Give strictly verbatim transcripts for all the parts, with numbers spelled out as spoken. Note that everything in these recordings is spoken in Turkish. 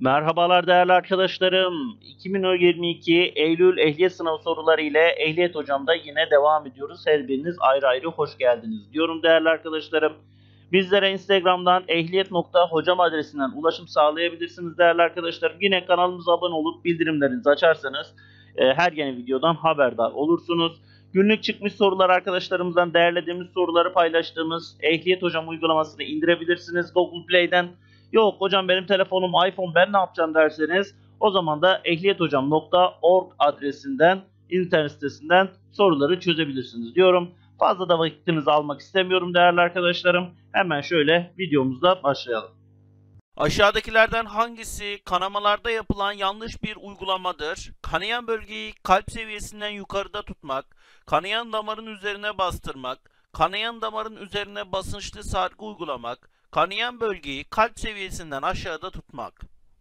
Merhabalar değerli arkadaşlarım. iki bin yirmi iki Eylül ehliyet sınavı soruları ile Ehliyet Hocam'da yine devam ediyoruz. Her biriniz ayrı ayrı hoş geldiniz diyorum değerli arkadaşlarım. Bizlere Instagram'dan ehliyet nokta hocam adresinden ulaşım sağlayabilirsiniz değerli arkadaşlarım. Yine kanalımıza abone olup bildirimlerinizi açarsanız e, her yeni videodan haberdar olursunuz. Günlük çıkmış sorular arkadaşlarımızdan derlediğimiz soruları paylaştığımız Ehliyet Hocam uygulamasını indirebilirsiniz Google Play'den. Yok hocam benim telefonum iPhone, ben ne yapacağım derseniz o zaman da ehliyet hocam nokta org adresinden, internet sitesinden soruları çözebilirsiniz diyorum. Fazla da vaktinizi almak istemiyorum değerli arkadaşlarım. Hemen şöyle videomuzda başlayalım. Aşağıdakilerden hangisi kanamalarda yapılan yanlış bir uygulamadır? Kanayan bölgeyi kalp seviyesinden yukarıda tutmak, kanayan damarın üzerine bastırmak, kanayan damarın üzerine basınçlı sargı uygulamak, kanayan bölgeyi kalp seviyesinden aşağıda tutmak.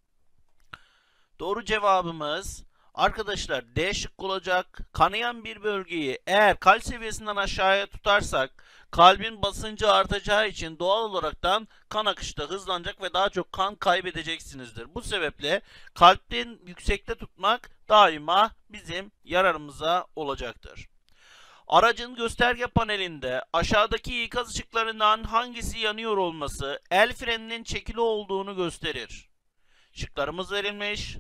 Doğru cevabımız arkadaşlar D şıkkı olacak. Kanayan bir bölgeyi eğer kalp seviyesinden aşağıya tutarsak kalbin basıncı artacağı için doğal olaraktan kan akışı da hızlanacak ve daha çok kan kaybedeceksinizdir. Bu sebeple kalbin yüksekte tutmak daima bizim yararımıza olacaktır. Aracın gösterge panelinde aşağıdaki ikaz ışıklarından hangisi yanıyor olması el freninin çekili olduğunu gösterir. Şıklarımız verilmiş.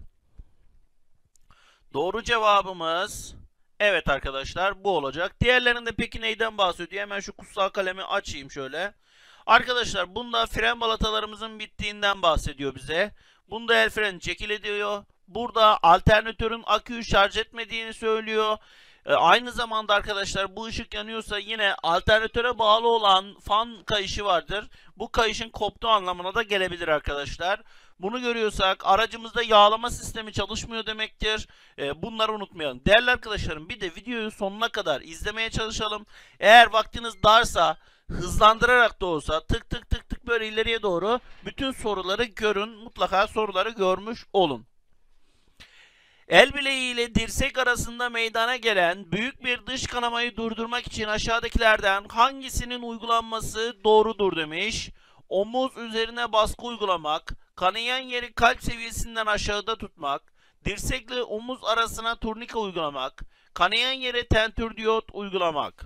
Doğru cevabımız evet arkadaşlar bu olacak. Diğerlerinde peki neyden bahsediyor? Hemen şu kutsal kalemi açayım şöyle. Arkadaşlar bunda fren balatalarımızın bittiğinden bahsediyor bize. Bunda el freni çekili diyor. Burada alternatörün aküyü şarj etmediğini söylüyor. E, aynı zamanda arkadaşlar bu ışık yanıyorsa yine alternatöre bağlı olan fan kayışı vardır. Bu kayışın koptuğu anlamına da gelebilir arkadaşlar. Bunu görüyorsak aracımızda yağlama sistemi çalışmıyor demektir. E, bunları unutmayalım. Değerli arkadaşlarım bir de videoyu sonuna kadar izlemeye çalışalım. Eğer vaktiniz darsa hızlandırarak da olsa tık tık tık tık böyle ileriye doğru bütün soruları görün. Mutlaka soruları görmüş olun. El bileği ile dirsek arasında meydana gelen büyük bir dış kanamayı durdurmak için aşağıdakilerden hangisinin uygulanması doğrudur demiş. Omuz üzerine baskı uygulamak, kanayan yeri kalp seviyesinden aşağıda tutmak, dirsekle omuz arasına turnika uygulamak, kanayan yere tentür diyot uygulamak.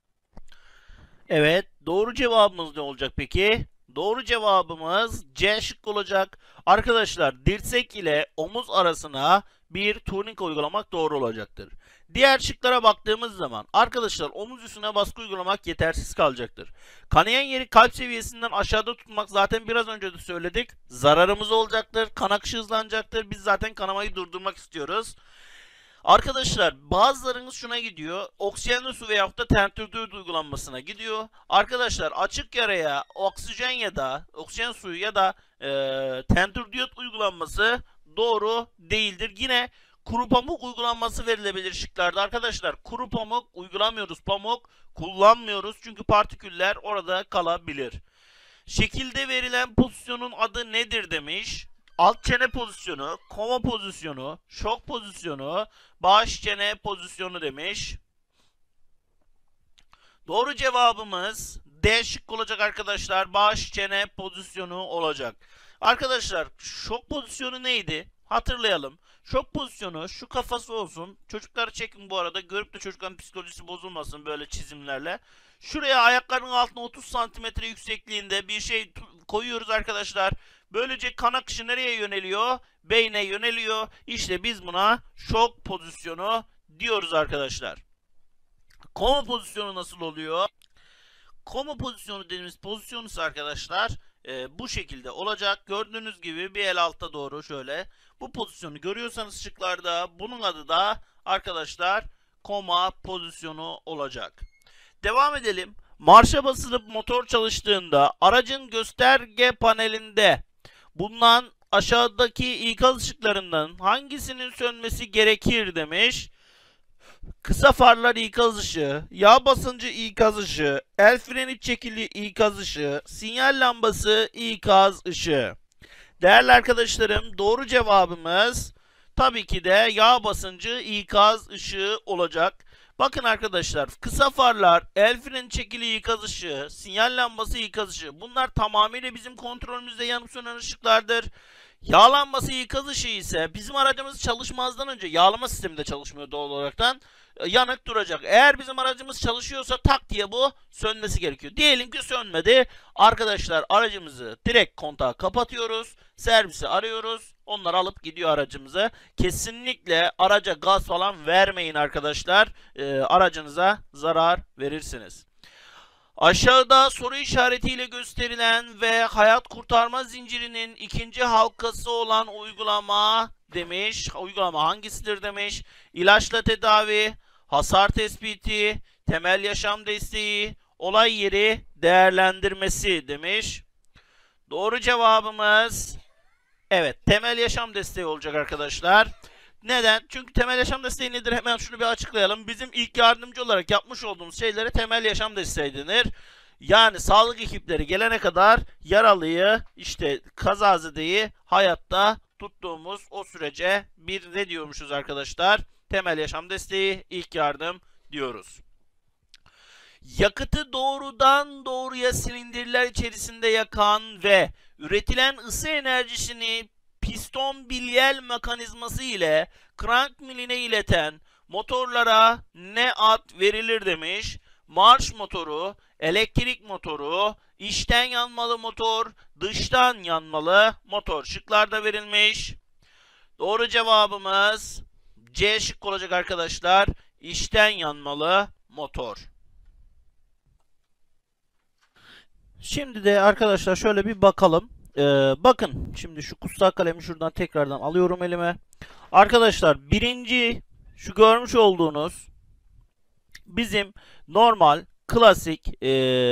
Evet, doğru cevabımız ne olacak peki? Doğru cevabımız C şıkkı olacak. Arkadaşlar dirsek ile omuz arasına bir turnika uygulamak doğru olacaktır. Diğer şıklara baktığımız zaman arkadaşlar omuz üstüne baskı uygulamak yetersiz kalacaktır. Kanayan yeri kalp seviyesinden aşağıda tutmak zaten biraz önce de söyledik. Zararımız olacaktır. Kan akışı hızlanacaktır. Biz zaten kanamayı durdurmak istiyoruz. Arkadaşlar bazılarınız şuna gidiyor. Oksijenli su veyahut da tentür diyot uygulanmasına gidiyor. Arkadaşlar açık yaraya oksijen ya da oksijen suyu ya da e, tentür diyot uygulanması doğru değildir. Yine kuru pamuk uygulanması verilebilir şıklarda. Arkadaşlar kuru pamuk uygulamıyoruz. Pamuk kullanmıyoruz. Çünkü partiküller orada kalabilir. Şekilde verilen pozisyonun adı nedir demiş. Alt çene pozisyonu, koma pozisyonu, şok pozisyonu, baş çene pozisyonu demiş. Doğru cevabımız D şıkkı olacak arkadaşlar. Baş çene pozisyonu olacak. Arkadaşlar şok pozisyonu neydi? Hatırlayalım. Şok pozisyonu şu kafası olsun. Çocukları çekin bu arada. Görüp de çocukların psikolojisi bozulmasın böyle çizimlerle. Şuraya ayaklarının altına otuz santimetre yüksekliğinde bir şey koyuyoruz arkadaşlar. Böylece kan akışı nereye yöneliyor? Beyne yöneliyor. İşte biz buna şok pozisyonu diyoruz arkadaşlar. Koma pozisyonu nasıl oluyor? Koma pozisyonu dediğimiz pozisyon ise arkadaşlar e, bu şekilde olacak. Gördüğünüz gibi bir el alta doğru şöyle. Bu pozisyonu görüyorsanız şıklarda bunun adı da arkadaşlar koma pozisyonu olacak. Devam edelim. Marşa basılıp motor çalıştığında aracın gösterge panelinde bulunan aşağıdaki ikaz ışıklarından hangisinin sönmesi gerekir demiş. Kısa farlar ikaz ışığı, yağ basıncı ikaz ışığı, el freni çekili ikaz ışığı, sinyal lambası ikaz ışığı. Değerli arkadaşlarım doğru cevabımız tabii ki de yağ basıncı ikaz ışığı olacak. Bakın arkadaşlar kısa farlar, el freni çekili ikaz ışığı, sinyal lambası ikaz ışığı bunlar tamamıyla bizim kontrolümüzde yanıp sönen ışıklardır. Yağlanması ikaz ışığı ise bizim aracımız çalışmazdan önce yağlama sistemi de çalışmıyor doğal olaraktan. Yanık duracak. Eğer bizim aracımız çalışıyorsa tak diye bu sönmesi gerekiyor. Diyelim ki sönmedi. Arkadaşlar aracımızı direkt kontağı kapatıyoruz. Servisi arıyoruz. Onlar alıp gidiyor aracımıza. Kesinlikle araca gaz falan vermeyin arkadaşlar. Ee, aracınıza zarar verirsiniz. Aşağıda soru işaretiyle gösterilen ve hayat kurtarma zincirinin ikinci halkası olan uygulama demiş. Uygulama hangisidir demiş. İlaçla tedavi, hasar tespiti, temel yaşam desteği, olay yeri değerlendirmesi demiş. Doğru cevabımız evet, temel yaşam desteği olacak arkadaşlar. Neden? Çünkü temel yaşam desteği nedir? Hemen şunu bir açıklayalım. Bizim ilk yardımcı olarak yapmış olduğumuz şeylere temel yaşam desteği denir. Yani sağlık ekipleri gelene kadar yaralıyı, işte kazazedeyi hayatta tuttuğumuz o sürece bir ne diyormuşuz arkadaşlar? Temel yaşam desteği, ilk yardım diyoruz. Yakıtı doğrudan doğruya silindirler içerisinde yakan ve üretilen ısı enerjisini piston bilyel mekanizması ile crank miline ileten motorlara ne ad verilir demiş. Marş motoru, elektrik motoru, içten yanmalı motor, dıştan yanmalı motor. Şıklarda verilmiş. Doğru cevabımız C şık olacak arkadaşlar. İçten yanmalı motor. Şimdi de arkadaşlar şöyle bir bakalım. Ee, bakın şimdi şu kutsal kalemi şuradan tekrardan alıyorum elime. Arkadaşlar birinci şu görmüş olduğunuz bizim normal klasik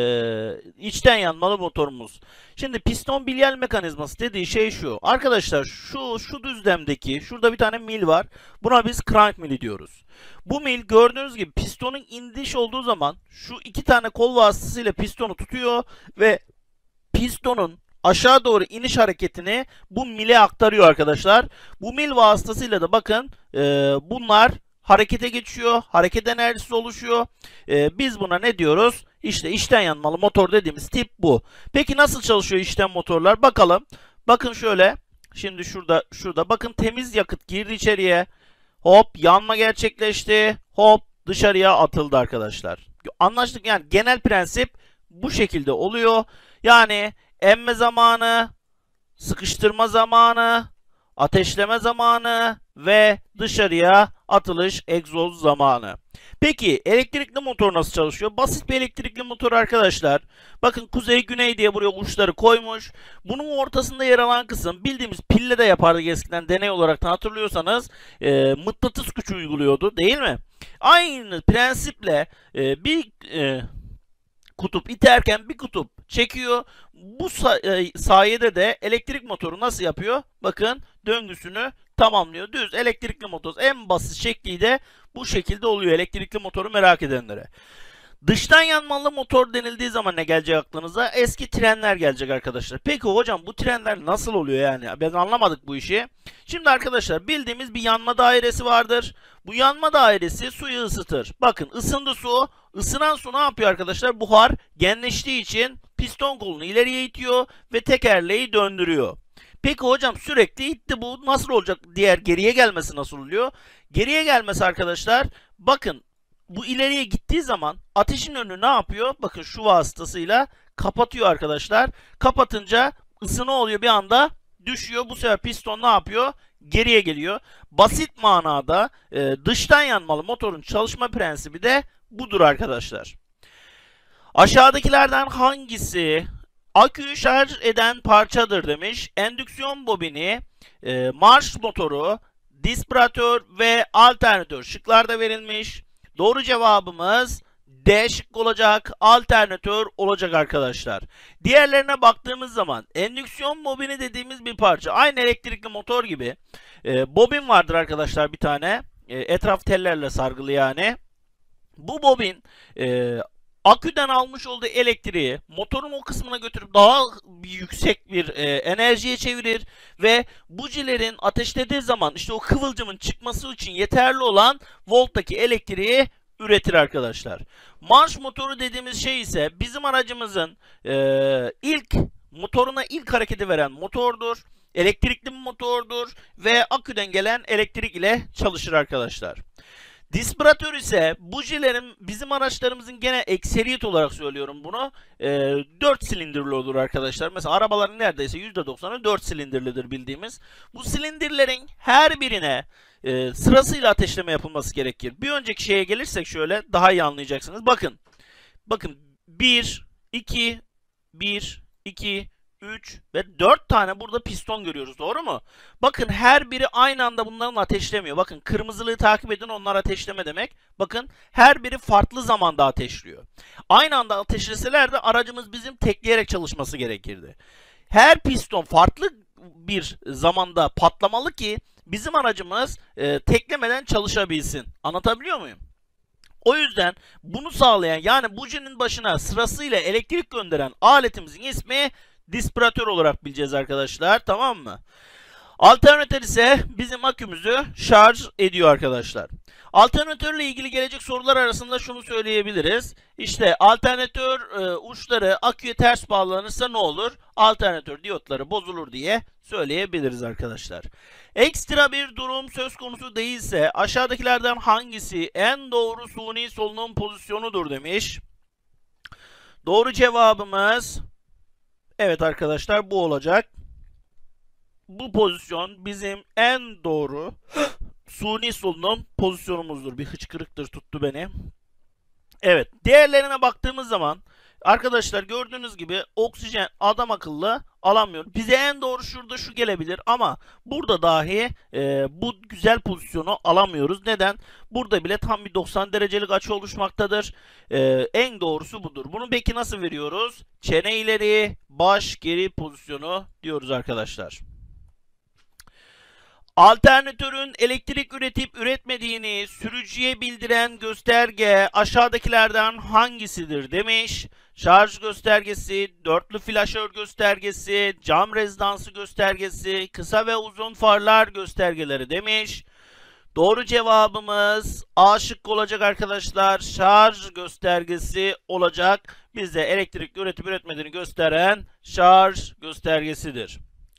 ee, içten yanmalı motorumuz. Şimdi piston bilyel mekanizması dediği şey şu. Arkadaşlar şu şu düzlemdeki şurada bir tane mil var. Buna biz crank mili diyoruz. Bu mil gördüğünüz gibi pistonun indiş olduğu zaman şu iki tane kol vasıtasıyla pistonu tutuyor ve pistonun aşağı doğru iniş hareketini bu mile aktarıyor arkadaşlar. Bu mil vasıtasıyla da bakın e, bunlar harekete geçiyor. Hareket enerjisi oluşuyor. E, biz buna ne diyoruz? İşte içten yanmalı motor dediğimiz tip bu. Peki nasıl çalışıyor içten motorlar? Bakalım. Bakın şöyle. Şimdi şurada şurada bakın temiz yakıt girdi içeriye. Hop yanma gerçekleşti. Hop dışarıya atıldı arkadaşlar. Anlaştık, yani genel prensip bu şekilde oluyor. Yani emme zamanı, sıkıştırma zamanı, ateşleme zamanı ve dışarıya atılış egzoz zamanı. Peki elektrikli motor nasıl çalışıyor? Basit bir elektrikli motor arkadaşlar. Bakın kuzey güney diye buraya uçları koymuş. Bunun ortasında yer alan kısım bildiğimiz pille de yapardık eskiden deney olarak hatırlıyorsanız e, mıknatıs gücü uyguluyordu değil mi? Aynı prensiple e, bir e, kutup iterken bir kutup çekiyor. Bu sayede de elektrik motoru nasıl yapıyor? Bakın döngüsünü tamamlıyor. Düz elektrikli motor en basit şekli de bu şekilde oluyor elektrikli motoru merak edenlere. Dıştan yanmalı motor denildiği zaman ne gelecek aklınıza? Eski trenler gelecek arkadaşlar. Peki hocam bu trenler nasıl oluyor yani? Ben anlamadık bu işi. Şimdi arkadaşlar bildiğimiz bir yanma dairesi vardır. Bu yanma dairesi suyu ısıtır. Bakın ısındı su. Isınan su ne yapıyor arkadaşlar? Buhar genleştiği için piston kolunu ileriye itiyor ve tekerleği döndürüyor. Peki hocam sürekli itti, bu nasıl olacak? Diğer geriye gelmesi nasıl oluyor? Geriye gelmesi arkadaşlar bakın bu ileriye gittiği zaman ateşin önünü ne yapıyor? Bakın şu vasıtasıyla kapatıyor arkadaşlar. Kapatınca ısı ne oluyor? Bir anda düşüyor. Bu sefer piston ne yapıyor? Geriye geliyor. Basit manada e, dıştan yanmalı motorun çalışma prensibi de budur arkadaşlar. Aşağıdakilerden hangisi aküyü şarj eden parçadır demiş. Endüksiyon bobini, e, marş motoru, dispiratör ve alternatör şıklarda verilmiş. Doğru cevabımız D şık olacak, alternatör olacak arkadaşlar. Diğerlerine baktığımız zaman endüksiyon bobini dediğimiz bir parça. Aynı elektrikli motor gibi e, bobin vardır arkadaşlar bir tane. E, etraf tellerle sargılı yani. Bu bobin e, aküden almış olduğu elektriği motorun o kısmına götürüp daha yüksek bir e, enerjiye çevirir ve bujilerin ateşlediği zaman işte o kıvılcımın çıkması için yeterli olan volttaki elektriği üretir arkadaşlar. Marş motoru dediğimiz şey ise bizim aracımızın e, ilk motoruna ilk hareketi veren motordur. Elektrikli bir motordur ve aküden gelen elektrik ile çalışır arkadaşlar. Dispiratör ise bujilerin bizim araçlarımızın gene ekseriyet olarak söylüyorum bunu e, dört silindirli olur arkadaşlar. Mesela arabaların neredeyse yüzde doksanı dört silindirlidir bildiğimiz. Bu silindirlerin her birine e, sırasıyla ateşleme yapılması gerekir. Bir önceki şeye gelirsek şöyle daha iyi anlayacaksınız. Bakın. Bakın bir, iki, bir, iki, üç ve dört tane burada piston görüyoruz. Doğru mu? Bakın her biri aynı anda bunların ateşlemiyor. Bakın kırmızılığı takip edin, onlar ateşleme demek. Bakın her biri farklı zamanda ateşliyor. Aynı anda ateşleseler de aracımız bizim tekleyerek çalışması gerekirdi. Her piston farklı bir zamanda patlamalı ki bizim aracımız e, teklemeden çalışabilsin. Anlatabiliyor muyum? O yüzden bunu sağlayan, yani bujinin başına sırasıyla elektrik gönderen aletimizin ismi dispiratör olarak bileceğiz arkadaşlar. Tamam mı? Alternatör ise bizim akümüzü şarj ediyor arkadaşlar. Alternatörle ilgili gelecek sorular arasında şunu söyleyebiliriz. İşte alternatör e, uçları aküye ters bağlanırsa ne olur? Alternatör diyotları bozulur diye söyleyebiliriz arkadaşlar. Ekstra bir durum söz konusu değilse aşağıdakilerden hangisi en doğru suni solunum pozisyonudur demiş. Doğru cevabımız evet arkadaşlar bu olacak. Bu pozisyon bizim en doğru suni solunum pozisyonumuzdur. Bir hıçkırıktır tuttu beni. Evet, değerlerine baktığımız zaman arkadaşlar gördüğünüz gibi oksijen adam akıllı alamıyor. Bize en doğru şurada şu gelebilir ama burada dahi e, bu güzel pozisyonu alamıyoruz. Neden? Burada bile tam bir doksan derecelik açı oluşmaktadır. E, en doğrusu budur. Bunu peki nasıl veriyoruz? Çene ileri, baş geri pozisyonu diyoruz arkadaşlar. Alternatörün elektrik üretip üretmediğini sürücüye bildiren gösterge aşağıdakilerden hangisidir demiş. Şarj göstergesi, dörtlü flaşör göstergesi, cam rezidansı göstergesi, kısa ve uzun farlar göstergeleri demiş. Doğru cevabımız A şıkkı olacak arkadaşlar. Şarj göstergesi olacak. Bizde elektrik üretip üretmediğini gösteren şarj göstergesidir.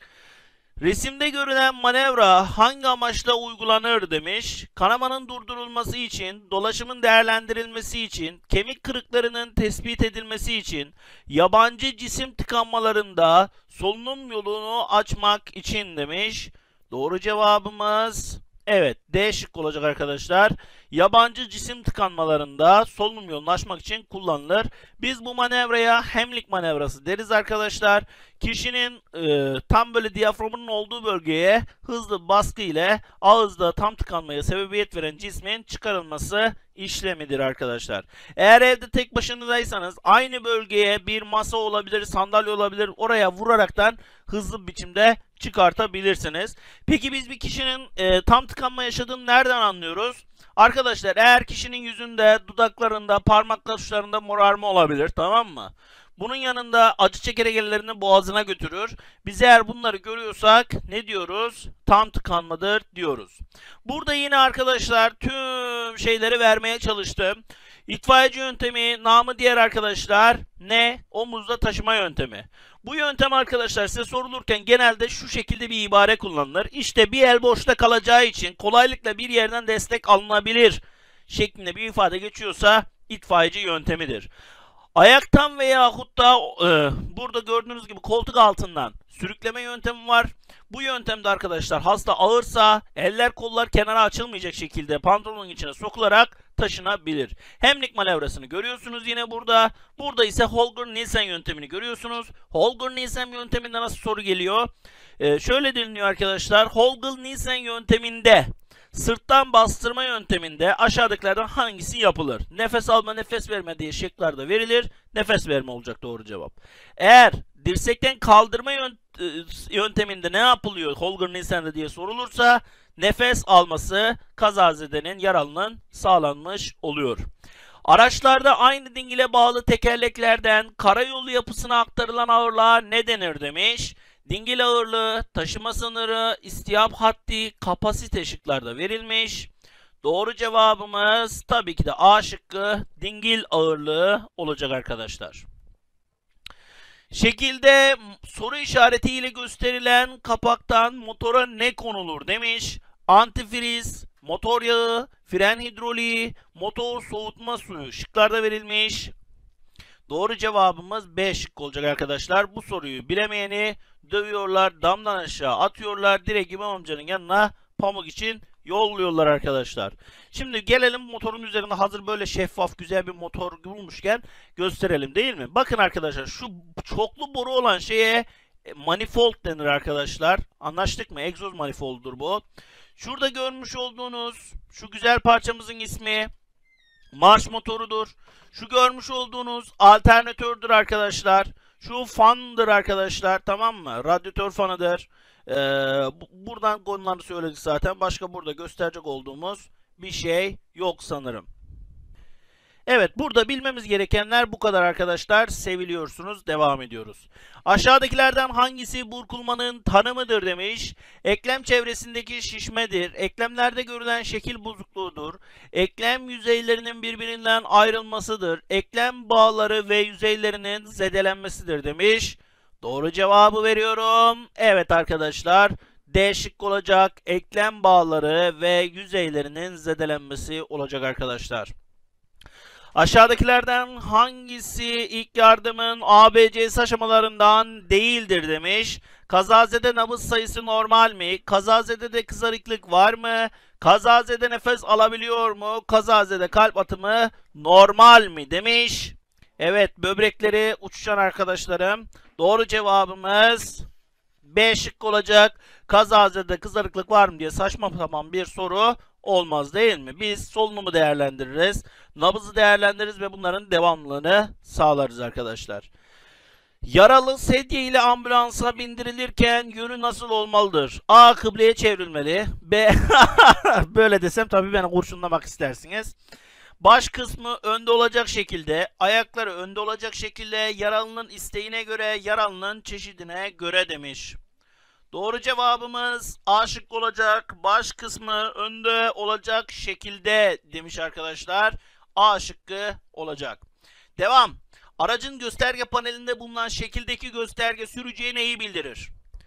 Resimde görülen manevra hangi amaçla uygulanır demiş. Kanamanın durdurulması için, dolaşımın değerlendirilmesi için, kemik kırıklarının tespit edilmesi için, yabancı cisim tıkanmalarında solunum yolunu açmak için demiş. Doğru cevabımız evet D şıkkı olacak arkadaşlar. Yabancı cisim tıkanmalarında solunum yolunu açmak için kullanılır. Biz bu manevraya Hemlik manevrası deriz arkadaşlar. Kişinin e, tam böyle diyaframının olduğu bölgeye hızlı baskı ile ağızda tam tıkanmaya sebebiyet veren cismin çıkarılması işlemidir arkadaşlar. Eğer evde tek başınızaysanız aynı bölgeye bir masa olabilir, sandalye olabilir, oraya vuraraktan hızlı bir biçimde çıkartabilirsiniz. Peki biz bir kişinin e, tam tıkanma yaşadığını nereden anlıyoruz? Arkadaşlar eğer kişinin yüzünde, dudaklarında, parmaklar uçlarında morarma olabilir, tamam mı? Bunun yanında acı çekerek ellerini boğazına götürür. Biz eğer bunları görüyorsak ne diyoruz? Tam tıkanmadır diyoruz. Burada yine arkadaşlar tüm şeyleri vermeye çalıştım. İtfaiyeci yöntemi, namı diğer arkadaşlar ne? Omuzda taşıma yöntemi. Bu yöntem arkadaşlar size sorulurken genelde şu şekilde bir ibare kullanılır. İşte bir el boşta kalacağı için kolaylıkla bir yerden destek alınabilir şeklinde bir ifade geçiyorsa itfaiyeci yöntemidir. Ayaktan veyahut da e, burada gördüğünüz gibi koltuk altından sürükleme yöntemi var. Bu yöntemde arkadaşlar hasta ağırsa eller kollar kenara açılmayacak şekilde pantolonun içine sokularak taşınabilir. Hemlik manevrasını görüyorsunuz yine burada. Burada ise Holger-Nielsen yöntemini görüyorsunuz. Holger-Nielsen yönteminde nasıl soru geliyor? E, şöyle deniliyor arkadaşlar. Holger-Nielsen yönteminde sırttan bastırma yönteminde aşağıdakilerden hangisi yapılır? Nefes alma, nefes verme diye şıklarda verilir. Nefes verme olacak doğru cevap. Eğer dirsekten kaldırma yönteminde ne yapılıyor Holger-Nielsen'de diye sorulursa nefes alması kazazedenin, yaralının sağlanmış oluyor. Araçlarda aynı dingile bağlı tekerleklerden karayolu yapısına aktarılan ağırlığa ne denir demiş. Dingil ağırlığı, taşıma sınırı, istihap haddi, kapasite şıklarda verilmiş. Doğru cevabımız tabii ki de A şıkkı dingil ağırlığı olacak arkadaşlar. Şekilde soru işaretiyle gösterilen kapaktan motora ne konulur demiş. Antifriz, motor yağı, fren hidroliği, motor soğutma suyu şıklarda verilmiş. Doğru cevabımız B şıkkı olacak arkadaşlar. Bu soruyu bilemeyeni dövüyorlar, damdan aşağı atıyorlar, direkt İmam amcanın yanına pamuk için yolluyorlar arkadaşlar. Şimdi gelelim motorun üzerinde hazır böyle şeffaf güzel bir motor bulmuşken gösterelim değil mi? Bakın arkadaşlar şu çoklu boru olan şeye manifold denir arkadaşlar. Anlaştık mı? Egzoz manifoldur bu. Şurada görmüş olduğunuz şu güzel parçamızın ismi marş motorudur. Şu görmüş olduğunuz alternatördür arkadaşlar. Şu fandır arkadaşlar, tamam mı? Radyatör fanıdır. Ee, buradan konularını söyledik zaten. Başka burada gösterecek olduğumuz bir şey yok sanırım. Evet, burada bilmemiz gerekenler bu kadar arkadaşlar. Seviliyorsunuz. Devam ediyoruz. Aşağıdakilerden hangisi burkulmanın tanımıdır demiş. Eklem çevresindeki şişmedir. Eklemlerde görülen şekil bozukluğudur. Eklem yüzeylerinin birbirinden ayrılmasıdır. Eklem bağları ve yüzeylerinin zedelenmesidir demiş. Doğru cevabı veriyorum. Evet arkadaşlar. D şıkkı olacak. Eklem bağları ve yüzeylerinin zedelenmesi olacak arkadaşlar. Aşağıdakilerden hangisi ilk yardımın A B C'si aşamalarından değildir demiş. Kazazede nabız sayısı normal mi? Kazazede de kızarıklık var mı? Kazazede nefes alabiliyor mu? Kazazede kalp atımı normal mi demiş. Evet, böbrekleri uçuşan arkadaşlarım. Doğru cevabımız B şıkkı olacak. Kazazede kızarıklık var mı diye saçma sapan bir soru olmaz değil mi? Biz solunumu değerlendiririz, nabızı değerlendiririz ve bunların devamlılığını sağlarız arkadaşlar. Yaralı sedye ile ambulansa bindirilirken yönü nasıl olmalıdır? A. Kıbleye çevrilmeli. B. Böyle desem tabii beni kurşunlamak istersiniz. Baş kısmı önde olacak şekilde, ayakları önde olacak şekilde, yaralının isteğine göre, yaralının çeşidine göre demiş. Doğru cevabımız A şıkkı olacak. Baş kısmı önde olacak şekilde demiş arkadaşlar. A şıkkı olacak. Devam. Aracın gösterge panelinde bulunan şekildeki gösterge sürücüye neyi bildirir?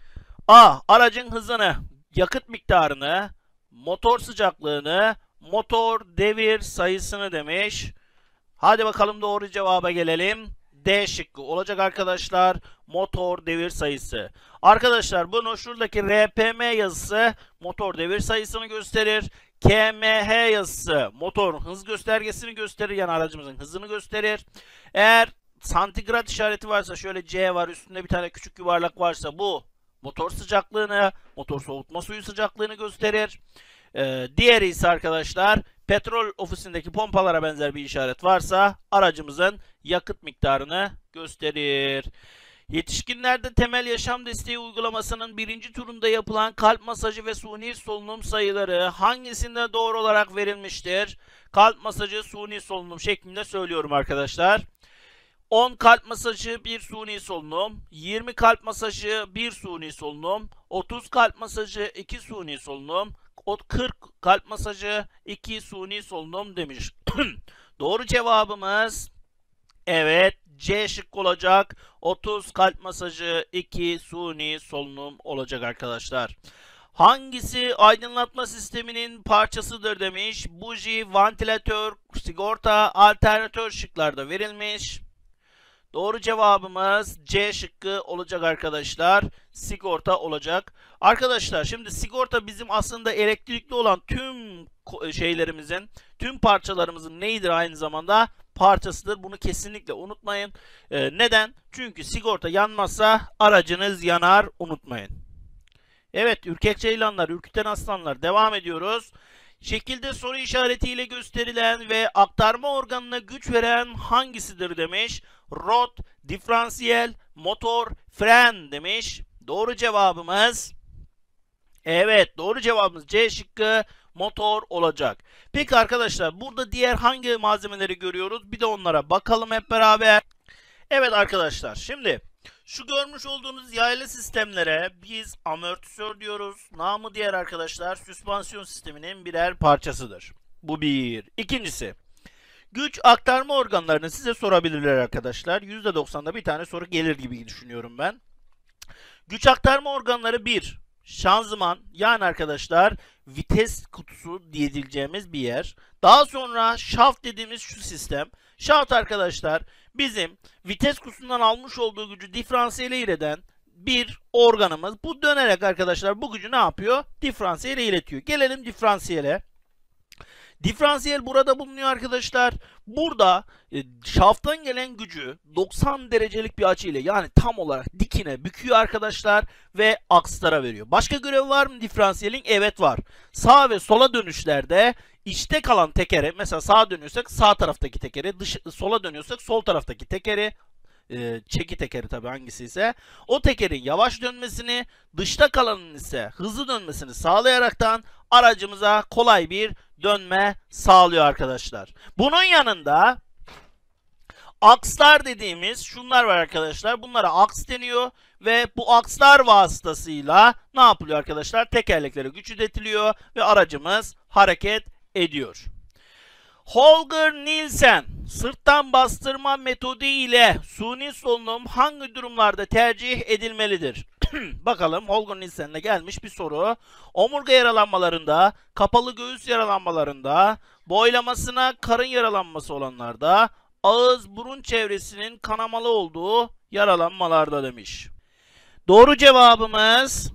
A. Aracın hızını, yakıt miktarını, motor sıcaklığını, motor devir sayısını demiş. Hadi bakalım doğru cevaba gelelim. D şıkkı olacak arkadaşlar. Motor devir sayısı. Arkadaşlar bunu şuradaki R P M yazısı motor devir sayısını gösterir. K M H yazısı motorun hız göstergesini gösterir. Yani aracımızın hızını gösterir. Eğer santigrat işareti varsa, şöyle C var, üstünde bir tane küçük yuvarlak varsa, bu motor sıcaklığını, motor soğutma suyu sıcaklığını gösterir. Ee, diğeri ise arkadaşlar petrol ofisindeki pompalara benzer bir işaret varsa aracımızın yakıt miktarını gösterir. Yetişkinlerde temel yaşam desteği uygulamasının birinci turunda yapılan kalp masajı ve suni solunum sayıları hangisinde doğru olarak verilmiştir? Kalp masajı, suni solunum şeklinde söylüyorum arkadaşlar. on kalp masajı, bir suni solunum, yirmi kalp masajı, bir suni solunum, otuz kalp masajı, iki suni solunum, kırk kalp masajı, iki suni solunum demiş. Doğru cevabımız evet C şıkkı olacak. otuz kalp masajı, iki suni solunum olacak arkadaşlar. Hangisi aydınlatma sisteminin parçasıdır demiş. Buji, vantilatör, sigorta, alternatör şıklarda verilmiş. Doğru cevabımız C şıkkı olacak arkadaşlar. Sigorta olacak. Arkadaşlar şimdi sigorta bizim aslında elektrikli olan tüm şeylerimizin, tüm parçalarımızın neyidir aynı zamanda? Parçasıdır. Bunu kesinlikle unutmayın. Ee, neden? Çünkü sigorta yanmazsa aracınız yanar. Unutmayın. Evet, ürkek ceylanlar, ürküten aslanlar. Devam ediyoruz. Şekilde soru işaretiyle gösterilen ve aktarma organına güç veren hangisidir demiş. Rot, diferansiyel, motor, fren demiş. Doğru cevabımız evet, doğru cevabımız C şıkkı motor olacak. Peki arkadaşlar burada diğer hangi malzemeleri görüyoruz? Bir de onlara bakalım hep beraber. Evet arkadaşlar, şimdi şu görmüş olduğunuz yaylı sistemlere biz amortisör diyoruz. Namı diğer arkadaşlar süspansiyon sisteminin birer parçasıdır. Bu bir. İkincisi, Güç aktarma organlarını size sorabilirler arkadaşlar. yüzde doksan'da bir tane soru gelir gibi düşünüyorum ben. Güç aktarma organları bir. Şanzıman, yani arkadaşlar vites kutusu diyebileceğimiz bir yer. Daha sonra şaft dediğimiz şu sistem. Şaft arkadaşlar bizim vites kutusundan almış olduğu gücü diferansiyele eden bir organımız. Bu dönerek arkadaşlar bu gücü ne yapıyor? Diferansiyele iletiyor. Gelelim diferansiyele. Diferansiyel burada bulunuyor arkadaşlar. Burada e, şafttan gelen gücü doksan derecelik bir açıyla, yani tam olarak dikine büküyor arkadaşlar ve akslara veriyor. Başka görev var mı diferansiyelin? Evet var. Sağ ve sola dönüşlerde içte kalan tekere, mesela sağa dönüyorsak sağ taraftaki tekeri, dış, sola dönüyorsak sol taraftaki tekeri, e, çeki tekeri tabi hangisi ise, o tekerin yavaş dönmesini, dışta kalanın ise hızlı dönmesini sağlayaraktan aracımıza kolay bir dönme sağlıyor arkadaşlar. Bunun yanında akslar dediğimiz şunlar var arkadaşlar. Bunlara aks deniyor ve bu akslar vasıtasıyla ne yapılıyor arkadaşlar? Tekerleklere güç üretiliyor ve aracımız hareket ediyor. Holger-Nielsen sırttan bastırma metodu ile suni solunum hangi durumlarda tercih edilmelidir? Bakalım, Holger-Nielsen'le gelmiş bir soru. Omurga yaralanmalarında, kapalı göğüs yaralanmalarında, boylamasına karın yaralanması olanlarda, ağız burun çevresinin kanamalı olduğu yaralanmalarda demiş. Doğru cevabımız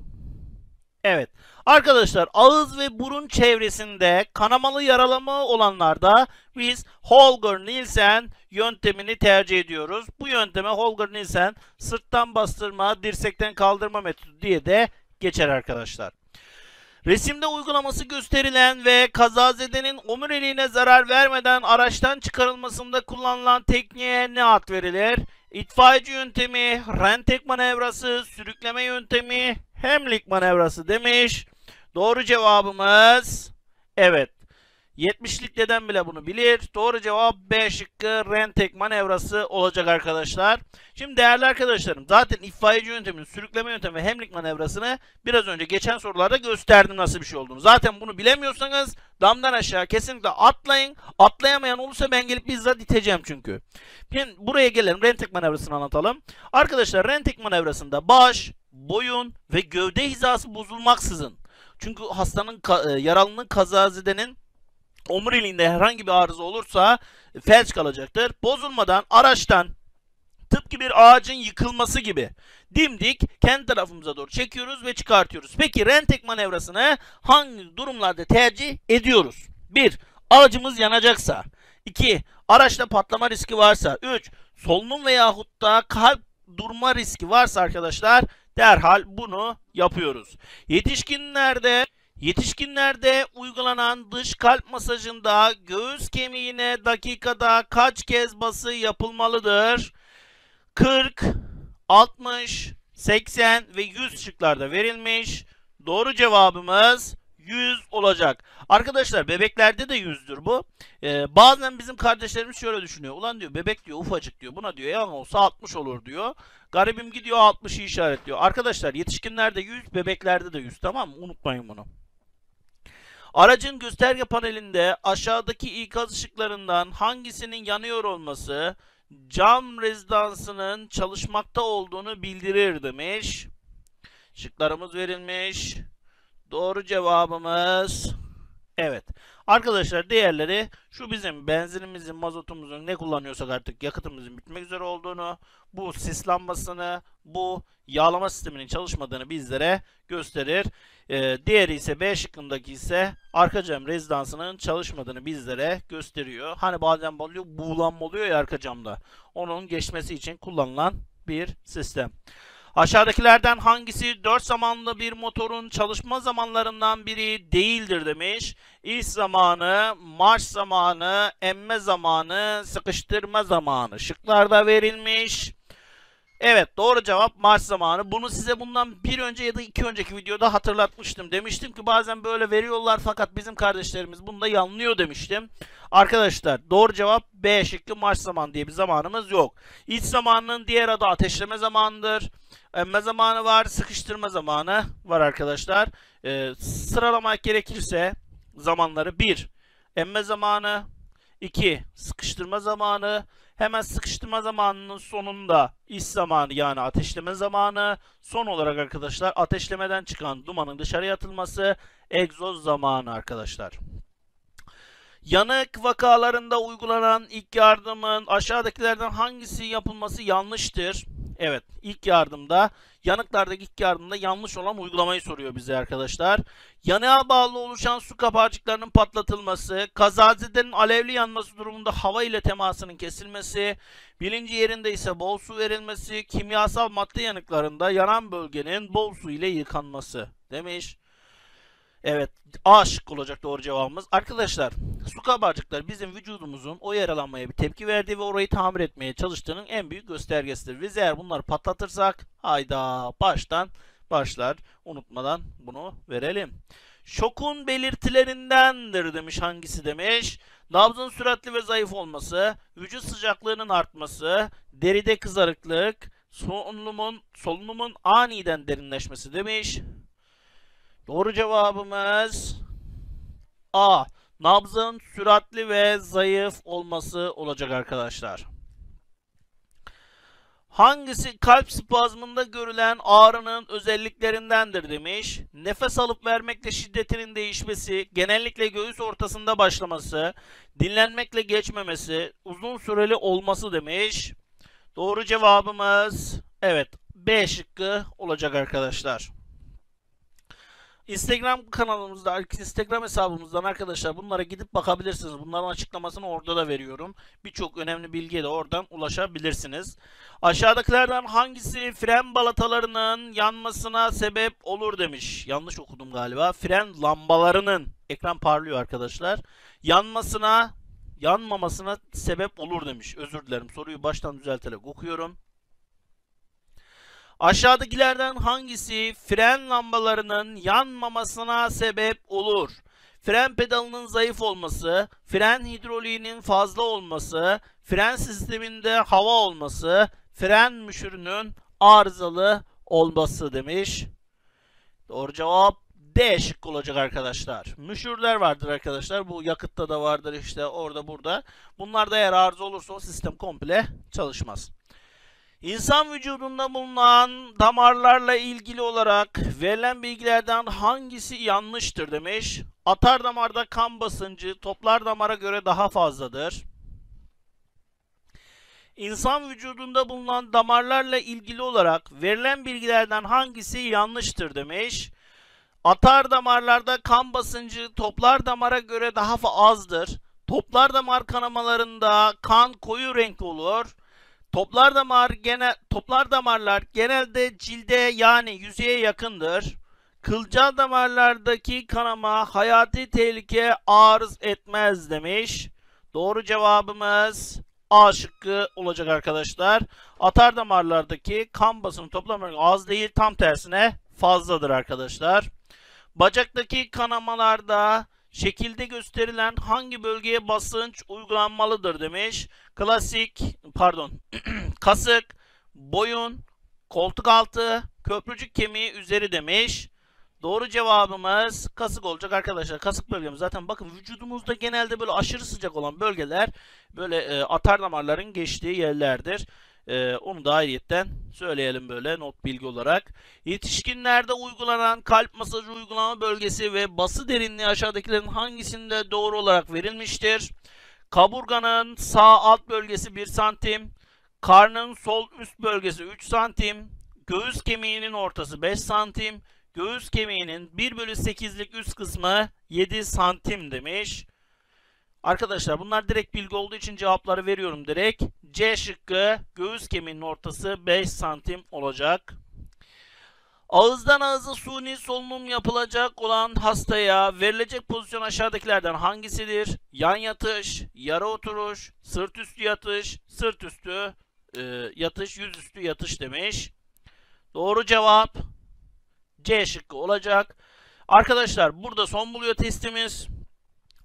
evet. Arkadaşlar ağız ve burun çevresinde kanamalı yaralama olanlarda biz Holger-Nielsen yöntemini tercih ediyoruz. Bu yönteme Holger-Nielsen sırttan bastırma, dirsekten kaldırma metodu diye de geçer arkadaşlar. Resimde uygulaması gösterilen ve kazazedenin omuriliğine zarar vermeden araçtan çıkarılmasında kullanılan tekniğe ne ad verilir? İtfaiyeci yöntemi, rentek manevrası, sürükleme yöntemi, Hemlik manevrası demiş. Doğru cevabımız evet. yetmişlik deden bile bunu bilir. Doğru cevap B şıkkı, rentek manevrası olacak arkadaşlar. Şimdi değerli arkadaşlarım, zaten itfaiyeci yönteminin, sürükleme yöntemi ve hemlik manevrasını biraz önce geçen sorularda gösterdim nasıl bir şey olduğunu. Zaten bunu bilemiyorsanız damdan aşağı kesinlikle atlayın. Atlayamayan olursa ben gelip bizzat iteceğim çünkü. Şimdi buraya gelelim, rentek manevrasını anlatalım. Arkadaşlar rentek manevrasında baş, boyun ve gövde hizası bozulmaksızın, çünkü hastanın, yaralının, kazazedenin omuriliğinde herhangi bir arıza olursa felç kalacaktır. Bozulmadan araçtan tıpkı bir ağacın yıkılması gibi dimdik kendi tarafımıza doğru çekiyoruz ve çıkartıyoruz. Peki rentek manevrasını hangi durumlarda tercih ediyoruz? bir. Aracımız yanacaksa. iki. Araçta patlama riski varsa. üç. Solunum veyahut da kalp durma riski varsa arkadaşlar derhal bunu yapıyoruz. Yetişkinlerde Yetişkinlerde uygulanan dış kalp masajında göğüs kemiğine dakikada kaç kez bası yapılmalıdır? kırk, altmış, seksen ve yüz şıklarda verilmiş. Doğru cevabımız yüz olacak. Arkadaşlar bebeklerde de yüzdür bu. Ee, bazen bizim kardeşlerimiz şöyle düşünüyor. Ulan diyor, bebek diyor ufacık diyor. Buna diyor yalan olsa altmış olur diyor. Garibim gidiyor altmışı işaretliyor. Arkadaşlar yetişkinlerde yüz, bebeklerde de yüz, tamam mı? Unutmayın bunu. Aracın gösterge panelinde aşağıdaki ikaz ışıklarından hangisinin yanıyor olması cam rezidansının çalışmakta olduğunu bildirir demiş. Şıklarımız verilmiş. Doğru cevabımız evet. Arkadaşlar değerleri şu: bizim benzinimizin, mazotumuzun, ne kullanıyorsak artık yakıtımızın bitmek üzere olduğunu, bu sis lambasını, bu yağlama sisteminin çalışmadığını bizlere gösterir. Ee, diğeri ise B şıkkındaki ise arka cam rezidansının çalışmadığını bizlere gösteriyor. Hani bazen oluyor, buğulanma oluyor ya arka camda. Onun geçmesi için kullanılan bir sistem. Aşağıdakilerden hangisi dört zamanlı bir motorun çalışma zamanlarından biri değildir demiş. İş zamanı, marş zamanı, emme zamanı, sıkıştırma zamanı. Şıklarda verilmiş. Evet, doğru cevap marş zamanı. Bunu size bundan bir önce ya da iki önceki videoda hatırlatmıştım. Demiştim ki bazen böyle veriyorlar fakat bizim kardeşlerimiz bunda yanılıyor demiştim. Arkadaşlar doğru cevap B şıkkı, marş zamanı diye bir zamanımız yok. İç zamanının diğer adı ateşleme zamanıdır. Emme zamanı var, sıkıştırma zamanı var arkadaşlar. Ee, sıralamak gerekirse zamanları: bir. Emme zamanı, iki. Sıkıştırma zamanı. Hemen sıkıştırma zamanının sonunda iş zamanı yani ateşleme zamanı. Son olarak arkadaşlar ateşlemeden çıkan dumanın dışarıya atılması, egzoz zamanı arkadaşlar. Yanık vakalarında uygulanan ilk yardımın aşağıdakilerden hangisi yapılması yanlıştır? Evet, ilk yardımda, yanıklardaki ilk yardımda yanlış olan uygulamayı soruyor bize arkadaşlar. Yanığa bağlı oluşan su kabarcıklarının patlatılması, kazazedenin alevli yanması durumunda hava ile temasının kesilmesi, bilinci yerinde ise bol su verilmesi, kimyasal madde yanıklarında yanan bölgenin bol su ile yıkanması demiş. Evet, A şıkkı olacak doğru cevabımız. Arkadaşlar, su kabarcıkları bizim vücudumuzun o yaralanmaya bir tepki verdiği ve orayı tamir etmeye çalıştığının en büyük göstergesidir. Biz eğer bunları patlatırsak hayda baştan başlar. Unutmadan bunu verelim. Şokun belirtilerindendir demiş. Hangisi demiş? Nabzın süratli ve zayıf olması, vücut sıcaklığının artması, deride kızarıklık, solunumun, solunumun aniden derinleşmesi demiş. Doğru cevabımız A. Nabzın süratli ve zayıf olması olacak arkadaşlar. Hangisi kalp spazmında görülen ağrının özelliklerindendir demiş. Nefes alıp vermekle şiddetinin değişmesi, genellikle göğüs ortasında başlaması, dinlenmekle geçmemesi, uzun süreli olması demiş. Doğru cevabımız evet B şıkkı olacak arkadaşlar. Instagram kanalımızda, Instagram hesabımızdan arkadaşlar bunlara gidip bakabilirsiniz. Bunların açıklamasını orada da veriyorum. Birçok önemli bilgiye de oradan ulaşabilirsiniz. Aşağıdakilerden hangisi fren balatalarının yanmasına sebep olur demiş. Yanlış okudum galiba. Fren lambalarının, ekran parlıyor arkadaşlar, yanmasına, yanmamasına sebep olur demiş. Özür dilerim. Soruyu baştan düzelterek okuyorum. Aşağıdakilerden hangisi fren lambalarının yanmamasına sebep olur? Fren pedalının zayıf olması, fren hidroliğinin fazla olması, fren sisteminde hava olması, fren müşürünün arızalı olması demiş. Doğru cevap D şıkkı olacak arkadaşlar. Müşürler vardır arkadaşlar. Bu yakıtta da vardır işte orada burada. Bunlarda eğer arıza olursa o sistem komple çalışmaz. İnsan vücudunda bulunan damarlarla ilgili olarak verilen bilgilerden hangisi yanlıştır demiş. Atar damarda kan basıncı toplar damara göre daha fazladır. İnsan vücudunda bulunan damarlarla ilgili olarak verilen bilgilerden hangisi yanlıştır demiş. Atar damarlarda kan basıncı toplar damara göre daha azdır. Toplar damar kanamalarında kan koyu renkli olur. Toplar damar genel toplar damarlar genelde cilde yani yüzeye yakındır. Kılcal damarlardaki kanama hayati tehlike arız etmez demiş. Doğru cevabımız A şıkkı olacak arkadaşlar. Atar damarlardaki kan basını toplam az değil, tam tersine fazladır arkadaşlar. Bacaktaki kanamalarda şekilde gösterilen hangi bölgeye basınç uygulanmalıdır demiş. Klasik, pardon, kasık, boyun, koltuk altı, köprücük kemiği üzeri demiş. Doğru cevabımız kasık olacak arkadaşlar. Kasık bölgemiz zaten bakın vücudumuzda genelde böyle aşırı sıcak olan bölgeler böyle e, atar damarların geçtiği yerlerdir. E, onu da ayrıyetten söyleyelim böyle not bilgi olarak. Yetişkinlerde uygulanan kalp masajı uygulama bölgesi ve bası derinliği aşağıdakilerin hangisinde doğru olarak verilmiştir? Kaburganın sağ alt bölgesi bir santim, karnın sol üst bölgesi üç santim, göğüs kemiğinin ortası beş santim, göğüs kemiğinin bir bölü sekizlik üst kısmı yedi santim demiş. Arkadaşlar bunlar direkt bilgi olduğu için cevapları veriyorum direkt. C şıkkı göğüs kemiğinin ortası beş santim olacak. Ağızdan ağza suni solunum yapılacak olan hastaya verilecek pozisyon aşağıdakilerden hangisidir? Yan yatış, yara oturuş, sırt üstü yatış, sırt üstü e, yatış, yüzüstü yatış demiş. Doğru cevap C şıkkı olacak. Arkadaşlar burada son buluyor testimiz.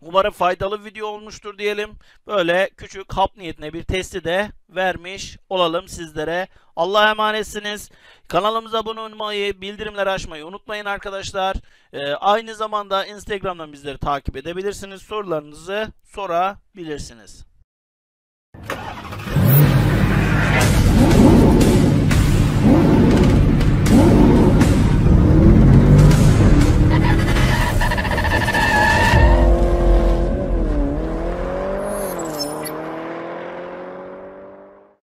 Umarım faydalı bir video olmuştur diyelim. Böyle küçük hap niyetine bir testi de vermiş olalım sizlere. Allah'a emanetsiniz. Kanalımıza abone olmayı, bildirimleri açmayı unutmayın arkadaşlar. Ee, aynı zamanda Instagram'dan bizleri takip edebilirsiniz. Sorularınızı sorabilirsiniz.